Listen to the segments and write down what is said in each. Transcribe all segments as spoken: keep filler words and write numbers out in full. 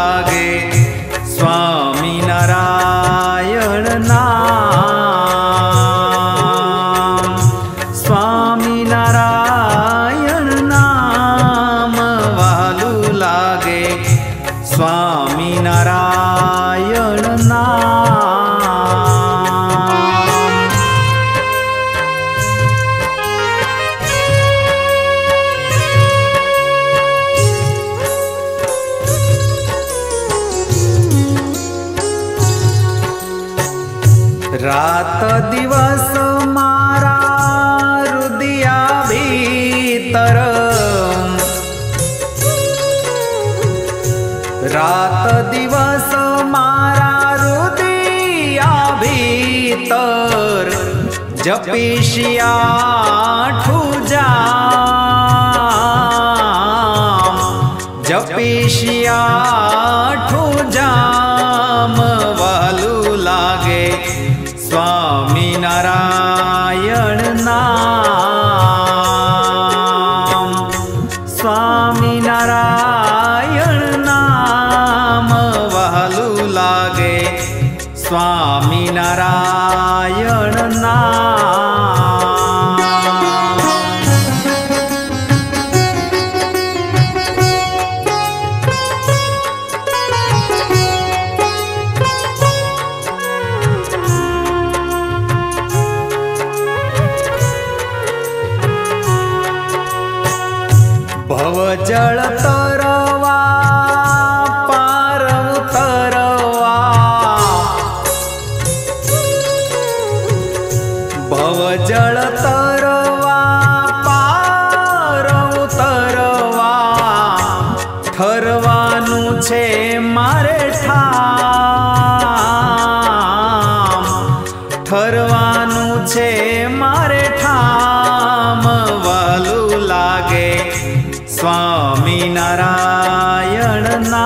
लागे स्वामी नारायण नाम। स्वामी नारायण नाम वालू लागे स्वामी नारायण नाम। रात दिवस मारा हृदया भीतर, रात दिवस मारा हृदया भीतर जपीशिया ठुजाम, जपीशिया ठुजाम वालू लागे स्वामी नारायण नाम। स्वामी नारायण नाम वालू लागे स्वामी नारायण नाम। भव जल तरवा पार उतरवा, भव जल तरवा पार उतरवा, ठरवानुं छे मारे ठाम, ठरवानुं छे मारे ठाम वालू लागे स्वामी नारायण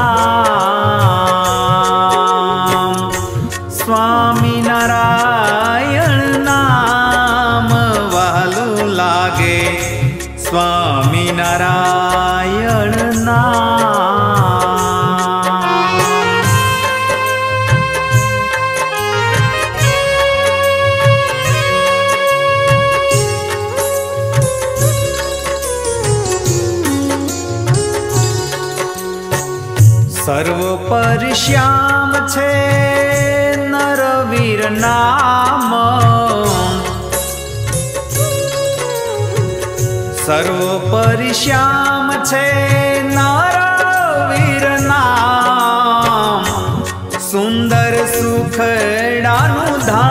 नाम। स्वामी नारायण नाम वालू लागे स्वामी नारायण नाम। सर्वोपरि श्याम छे नरवीर नाम, सर्वोपरि श्याम छे नरवीर नाम। सुंदर सुखडानु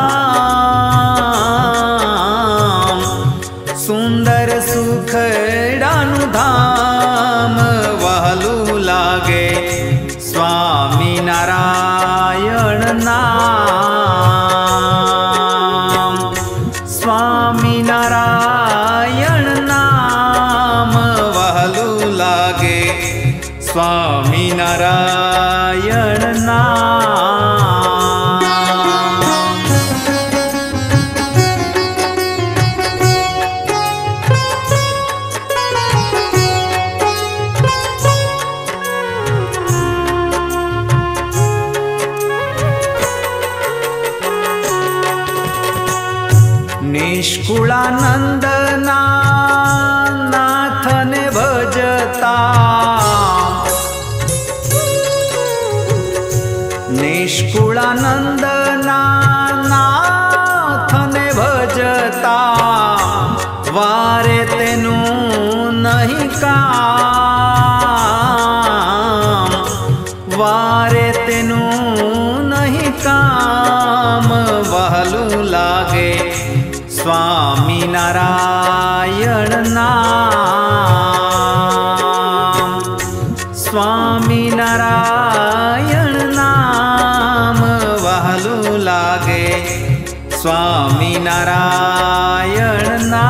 धाम, सुंदर सुखडानु धाम वालू लागे स्वामी नारायण नाम। स्वामी नारायण नाम वालू लागे स्वामी नारायण नाम। निष्कुळानंदना नाथने भजता, निष्कुळानंदना नाथने भजता, वारे तेनुं नहीं काम, वारे तेनुं नहीं काम वालू लागे स्वामी नारायण नाम। स्वामी नारायण नाम वालू लागे स्वामी नारायण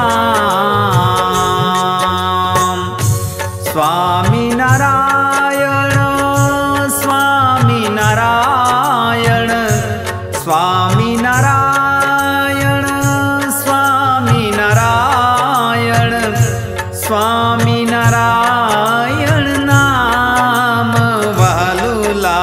नाम। स्वामी नारायण स्वामी नारायण स्वामी नारायण स्वामी नारायण स्वामी नारायण नाम वालू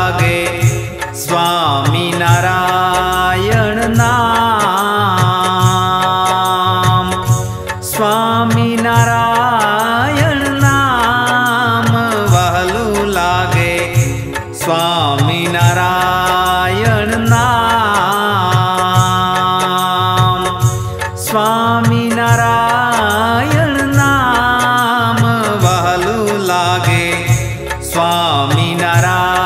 स्वामीनारायण नाम, स्वामीनारायण नाम वहलू लागे, स्वामीनारायण